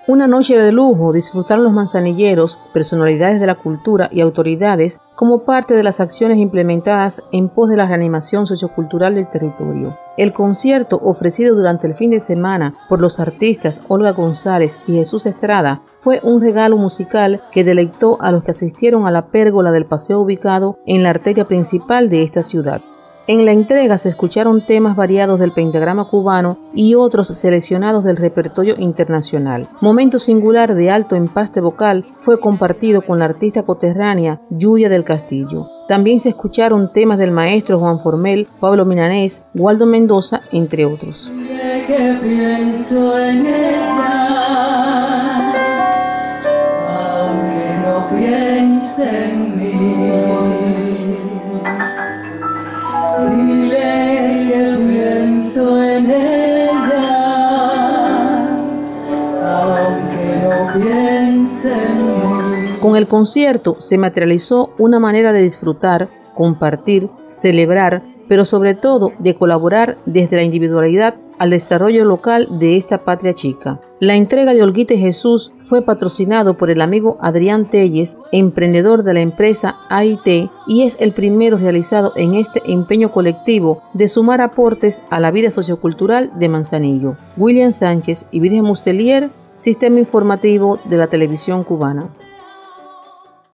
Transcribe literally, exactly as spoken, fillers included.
Una noche de lujo disfrutaron los manzanilleros, personalidades de la cultura y autoridades como parte de las acciones implementadas en pos de la reanimación sociocultural del territorio. El concierto ofrecido durante el fin de semana por los artistas Olga González y Jesús Estrada fue un regalo musical que deleitó a los que asistieron a la pérgola del paseo ubicado en la arteria principal de esta ciudad. En la entrega se escucharon temas variados del pentagrama cubano y otros seleccionados del repertorio internacional. Momento singular de alto empaste vocal fue compartido con la artista coterránea Yudia del Castillo. También se escucharon temas del maestro Juan Formel, Pablo Milanés, Waldo Mendoza, entre otros. Que pienso en ella, aunque no piense en mí. Dile que pienso en ella, aunque no piense en mí. Con el concierto se materializó una manera de disfrutar, compartir, celebrar, pero sobre todo de colaborar desde la individualidad al desarrollo local de esta patria chica. La entrega de Olguita y Jesús fue patrocinado por el amigo Adrián Telles, emprendedor de la empresa A I T, y es el primero realizado en este empeño colectivo de sumar aportes a la vida sociocultural de Manzanillo. William Sánchez y Virgen Mustelier, Sistema Informativo de la Televisión Cubana.